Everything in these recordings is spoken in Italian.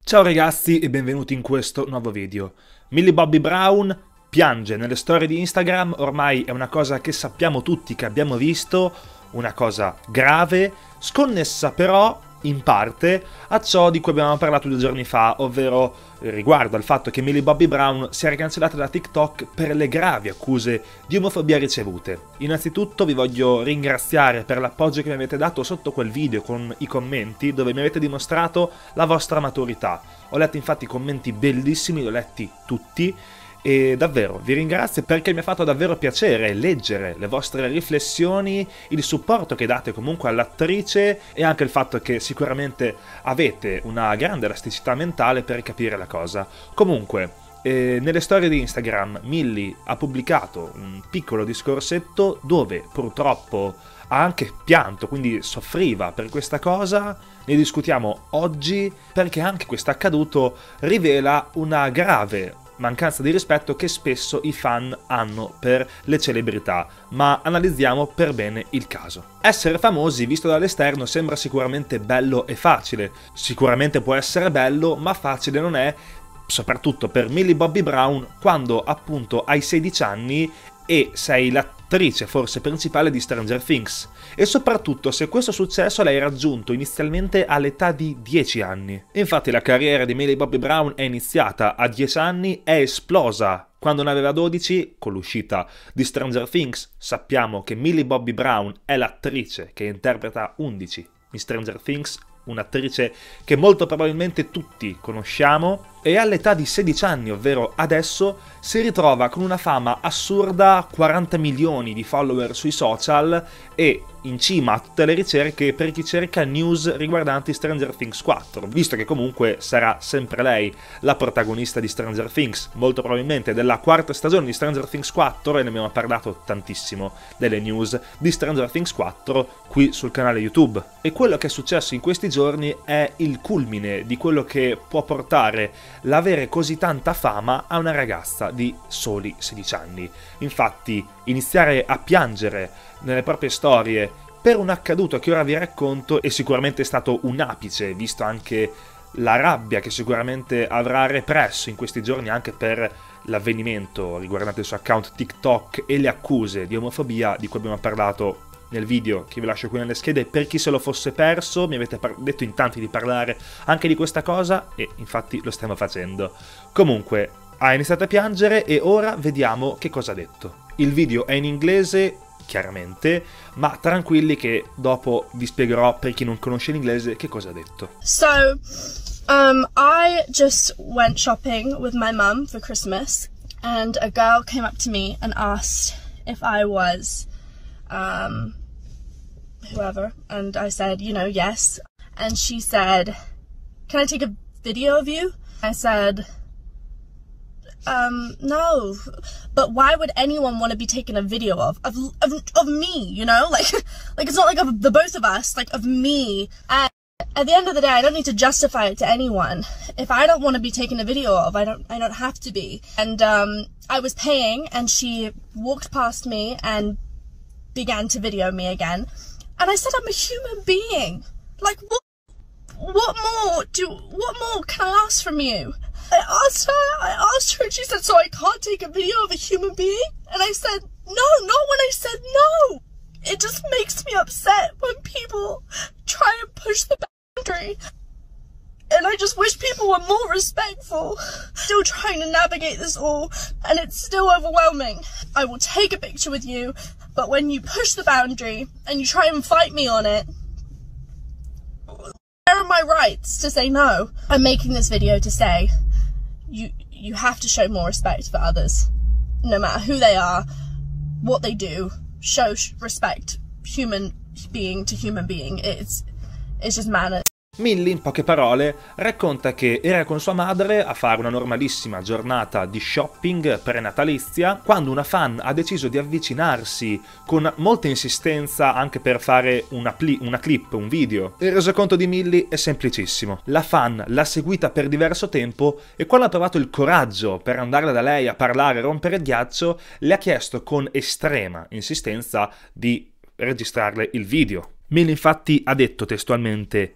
Ciao ragazzi e benvenuti in questo nuovo video. Millie Bobby Brown piange nelle storie di Instagram, ormai è una cosa che sappiamo tutti, che abbiamo visto, una cosa grave, sconnessa però in parte a ciò di cui abbiamo parlato 2 giorni fa, ovvero riguardo al fatto che Millie Bobby Brown si era cancellata da TikTok per le gravi accuse di omofobia ricevute. Innanzitutto vi voglio ringraziare per l'appoggio che mi avete dato sotto quel video con i commenti dove mi avete dimostrato la vostra maturità. Ho letto infatti commenti bellissimi, li ho letti tutti e davvero vi ringrazio perché mi ha fatto davvero piacere leggere le vostre riflessioni, il supporto che date comunque all'attrice e anche il fatto che sicuramente avete una grande elasticità mentale per capire la cosa. Comunque, nelle storie di Instagram Millie ha pubblicato un piccolo discorsetto dove purtroppo ha anche pianto, quindi soffriva per questa cosa. Ne discutiamo oggi perché anche questo accaduto rivela una grave mancanza di rispetto che spesso i fan hanno per le celebrità, ma analizziamo per bene il caso. Essere famosi visto dall'esterno sembra sicuramente bello e facile, sicuramente può essere bello, ma facile non è, soprattutto per Millie Bobby Brown quando appunto hai 16 anni e sei l'attrice forse principale di Stranger Things, e soprattutto se questo successo l'hai raggiunto inizialmente all'età di 10 anni. Infatti la carriera di Millie Bobby Brown è iniziata a 10 anni, è esplosa quando ne aveva 12 con l'uscita di Stranger Things. Sappiamo che Millie Bobby Brown è l'attrice che interpreta 11 in Stranger Things, un'attrice che molto probabilmente tutti conosciamo, e all'età di 16 anni, ovvero adesso, si ritrova con una fama assurda, 40 milioni di follower sui social e in cima a tutte le ricerche per chi cerca news riguardanti Stranger Things 4, visto che comunque sarà sempre lei la protagonista di Stranger Things, molto probabilmente della 4ª stagione di Stranger Things 4, e ne abbiamo parlato tantissimo delle news di Stranger Things 4 qui sul canale YouTube. E quello che è successo in questi giorni è il culmine di quello che può portare l'avere così tanta fama a una ragazza di soli 16 anni. Infatti iniziare a piangere nelle proprie storie per un accaduto che ora vi racconto è sicuramente stato un apice, visto anche la rabbia che sicuramente avrà represso in questi giorni anche per l'avvenimento riguardante il suo account TikTok e le accuse di omofobia di cui abbiamo parlato nel video che vi lascio qui nelle schede. Per chi se lo fosse perso, mi avete detto in tanti di parlare anche di questa cosa e infatti lo stiamo facendo. Comunque ha iniziato a piangere e ora vediamo che cosa ha detto. Il video è in inglese chiaramente, ma tranquilli che dopo vi spiegherò per chi non conosce l'inglese che cosa ha detto. So, I just went shopping with my mum for Christmas and a girl came up to me and asked if I was whoever, and I said, you know, yes. And she said, can I take a video of you? I said, no, but why would anyone want to be taking a video of me, you know? Like it's not like of the both of us, like of me. And at the end of the day, I don't need to justify it to anyone. If I don't want to be taken a video of, I don't have to be. And I was paying and she walked past me and began to video me again. And I said, I'm a human being. Like, what more can I ask from you? I asked her and she said, so I can't take a video of a human being? And I said, no, not when I said no. It just makes me upset when people try and push the boundary. And I just wish people were more respectful. Still trying to navigate this all, and it's still overwhelming. I will take a picture with you, but when you push the boundary and you try and fight me on it, where are my rights to say no? I'm making this video to say, you have to show more respect for others, no matter who they are, what they do. Show respect, human being to human being. It's just manners. Millie, in poche parole, racconta che era con sua madre a fare una normalissima giornata di shopping prenatalizia quando una fan ha deciso di avvicinarsi con molta insistenza anche per fare una clip, un video. Il resoconto di Millie è semplicissimo. La fan l'ha seguita per diverso tempo e quando ha trovato il coraggio per andare da lei a parlare e rompere il ghiaccio, le ha chiesto con estrema insistenza di registrarle il video. Millie infatti ha detto testualmente: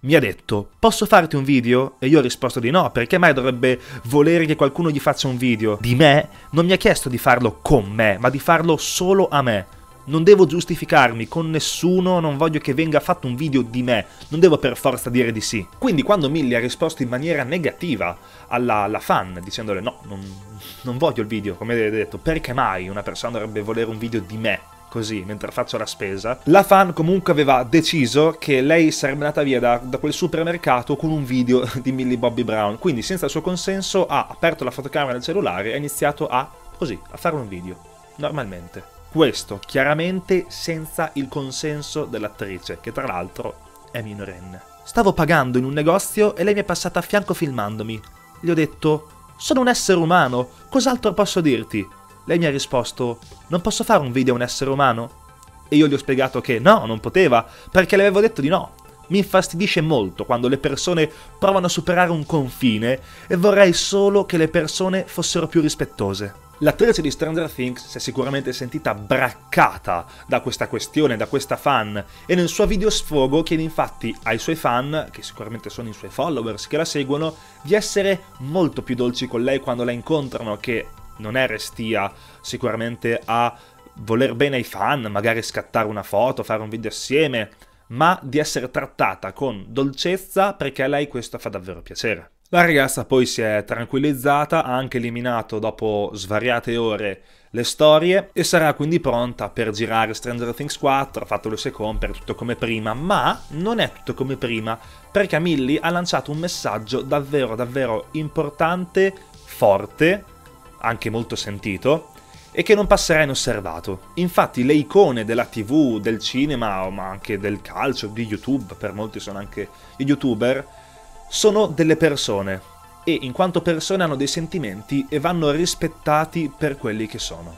mi ha detto: posso farti un video? E io ho risposto di no, perché mai dovrebbe volere che qualcuno gli faccia un video di me? Non mi ha chiesto di farlo con me, ma di farlo solo a me. Non devo giustificarmi con nessuno, non voglio che venga fatto un video di me, non devo per forza dire di sì. Quindi quando Millie ha risposto in maniera negativa alla fan, dicendole no, non voglio il video, come avete detto, perché mai una persona dovrebbe volere un video di me? Così, mentre faccio la spesa, la fan comunque aveva deciso che lei sarebbe andata via da quel supermercato con un video di Millie Bobby Brown, quindi senza il suo consenso ha aperto la fotocamera del cellulare e ha iniziato a fare un video, normalmente. Questo chiaramente senza il consenso dell'attrice, che tra l'altro è minorenne. Stavo pagando in un negozio e lei mi è passata a fianco filmandomi. Gli ho detto: sono un essere umano, cos'altro posso dirti? Lei mi ha risposto: non posso fare un video a un essere umano? E io gli ho spiegato che no, non poteva, perché le avevo detto di no. Mi infastidisce molto quando le persone provano a superare un confine e vorrei solo che le persone fossero più rispettose. L'attrice di Stranger Things si è sicuramente sentita braccata da questa questione, da questa fan, e nel suo video sfogo chiede infatti ai suoi fan, che sicuramente sono i suoi followers che la seguono, di essere molto più dolci con lei quando la incontrano, che non è restia sicuramente a voler bene ai fan, magari scattare una foto, fare un video assieme, ma di essere trattata con dolcezza, perché a lei questo fa davvero piacere. La ragazza poi si è tranquillizzata, ha anche eliminato dopo svariate ore le storie e sarà quindi pronta per girare Stranger Things 4, ha fatto le sue compere, tutto come prima, ma non è tutto come prima, perché Millie ha lanciato un messaggio davvero davvero importante, forte, anche molto sentito, e che non passerà inosservato. Infatti le icone della TV, del cinema, ma anche del calcio, di YouTube, per molti sono anche i YouTuber, sono delle persone, e in quanto persone hanno dei sentimenti e vanno rispettati per quelli che sono.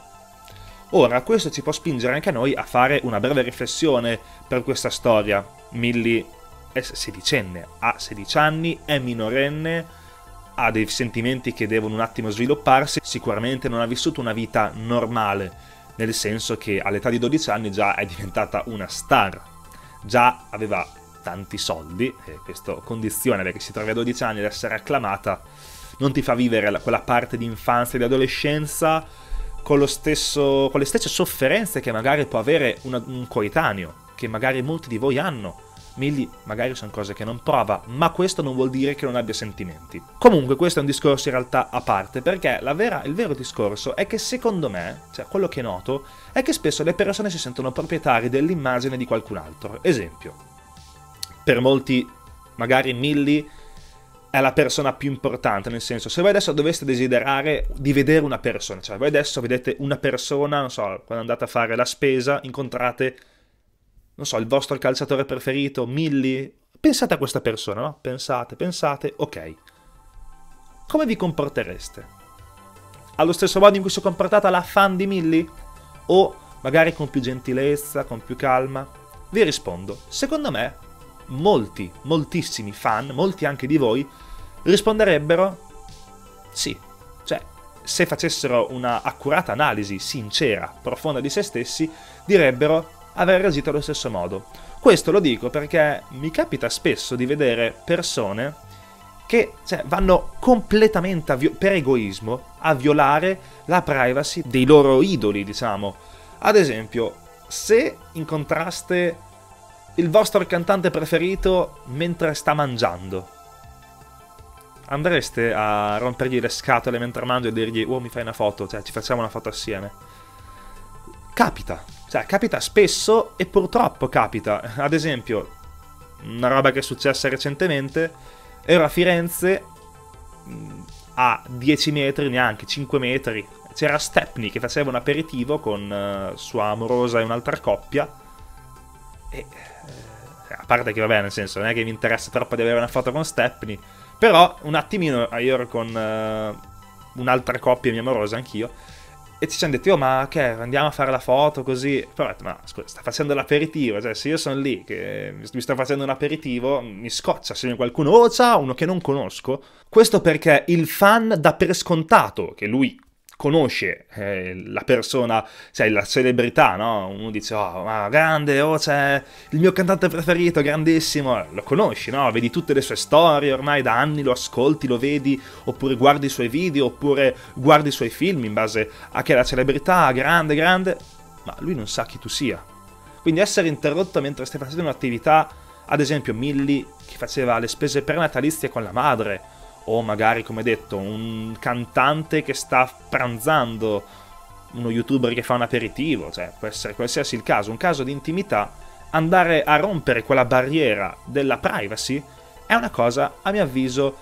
Ora, questo ci può spingere anche a noi a fare una breve riflessione per questa storia. Millie è sedicenne, ha 16 anni, è minorenne, ha dei sentimenti che devono un attimo svilupparsi, sicuramente non ha vissuto una vita normale, nel senso che all'età di 12 anni già è diventata una star, già aveva tanti soldi, e questo condiziona, perché si trovi a 12 anni ad essere acclamata, non ti fa vivere quella parte di infanzia e di adolescenza con le stesse sofferenze che magari può avere un coetaneo, che magari molti di voi hanno. Millie magari sono cose che non prova, ma questo non vuol dire che non abbia sentimenti. Comunque questo è un discorso in realtà a parte, perché il vero discorso è che secondo me, cioè quello che noto, è che spesso le persone si sentono proprietari dell'immagine di qualcun altro. Esempio, per molti magari Millie è la persona più importante, nel senso, se voi adesso doveste desiderare di vedere una persona, cioè voi adesso vedete una persona, non so, quando andate a fare la spesa, incontrate, non so, il vostro calciatore preferito, Millie, pensate a questa persona, no? Pensate, ok. Come vi comportereste? Allo stesso modo in cui si è comportata la fan di Millie? O magari con più gentilezza, con più calma? Vi rispondo, secondo me, moltissimi fan, molti anche di voi, risponderebbero sì. Cioè, se facessero una accurata analisi sincera, profonda di se stessi, direbbero aver reagito allo stesso modo. Questo lo dico perché mi capita spesso di vedere persone che vanno completamente per egoismo a violare la privacy dei loro idoli, diciamo. Ad esempio, se incontraste il vostro cantante preferito mentre sta mangiando, andreste a rompergli le scatole mentre mangia e dirgli: oh, mi fai una foto, ci facciamo una foto assieme? Capita spesso, e purtroppo capita. Ad esempio, una roba che è successa recentemente, ero a Firenze, a 10 metri, neanche 5 metri, c'era Stepney che faceva un aperitivo con sua amorosa e un'altra coppia, e a parte che vabbè, nel senso, non è che mi interessa troppo di avere una foto con Stepney, però un attimino io ero con un'altra coppia mia amorosa, anch'io, e ci siamo detti: oh, ma che, andiamo a fare la foto così? Però ho detto: ma scusa, sta facendo l'aperitivo, cioè se io sono lì che mi sto facendo un aperitivo, mi scoccia se qualcuno, oh ciao, uno che non conosco. Questo perché il fan dà per scontato che lui conosce la persona, sai, la celebrità, no? Uno dice, oh, ma grande, oh, c'è il mio cantante preferito, grandissimo, lo conosci, no? Vedi tutte le sue storie, ormai da anni lo ascolti, lo vedi, oppure guardi i suoi video, oppure guardi i suoi film in base a che è la celebrità, grande, grande, ma lui non sa chi tu sia. Quindi essere interrotto mentre stai facendo un'attività, ad esempio Milly che faceva le spese prenatalizie con la madre, o magari, come detto, un cantante che sta pranzando, uno youtuber che fa un aperitivo, cioè può essere qualsiasi il caso, un caso di intimità, andare a rompere quella barriera della privacy è una cosa, a mio avviso,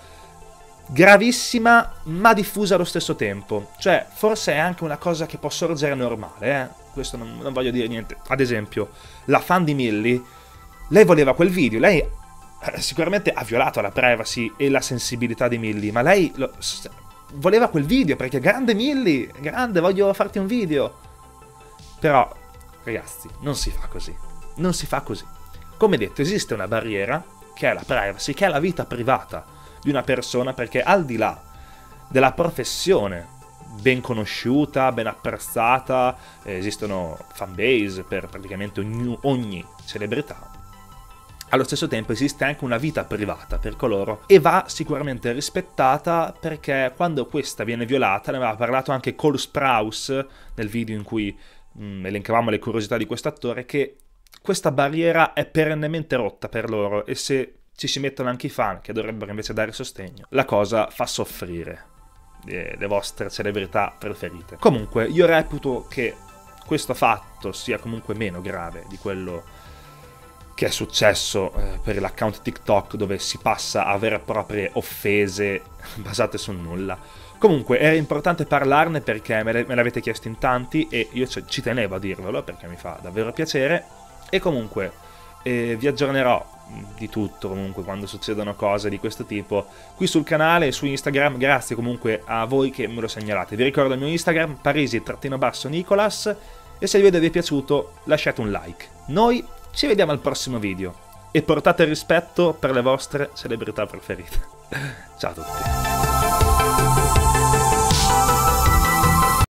gravissima ma diffusa allo stesso tempo. Cioè, forse è anche una cosa che può sorgere normale, questo non voglio dire niente. Ad esempio, la fan di Milly, lei voleva quel video, lei sicuramente ha violato la privacy e la sensibilità di Milly, ma lei voleva quel video perché grande Milly, grande, voglio farti un video. Però, ragazzi, non si fa così. Non si fa così. Come detto, esiste una barriera che è la privacy, che è la vita privata di una persona, perché al di là della professione ben conosciuta, ben apprezzata, esistono fanbase per praticamente ogni celebrità. Allo stesso tempo esiste anche una vita privata per coloro e va sicuramente rispettata, perché quando questa viene violata, ne aveva parlato anche Cole Sprouse nel video in cui elencavamo le curiosità di quest'attore, che questa barriera è perennemente rotta per loro, e se ci si mettono anche i fan che dovrebbero invece dare sostegno, la cosa fa soffrire le vostre celebrità preferite. Comunque io reputo che questo fatto sia comunque meno grave di quello che è successo per l'account TikTok, dove si passa a vere e proprie offese basate sul nulla. Comunque era importante parlarne perché me l'avete chiesto in tanti e io ci tenevo a dirvelo perché mi fa davvero piacere. E comunque vi aggiornerò di tutto comunque quando succedono cose di questo tipo qui sul canale e su Instagram. Grazie comunque a voi che me lo segnalate. Vi ricordo il mio Instagram, Parisi_Nicolas, e se il video vi è piaciuto lasciate un like. Noi ci vediamo al prossimo video e portate rispetto per le vostre celebrità preferite. Ciao a tutti.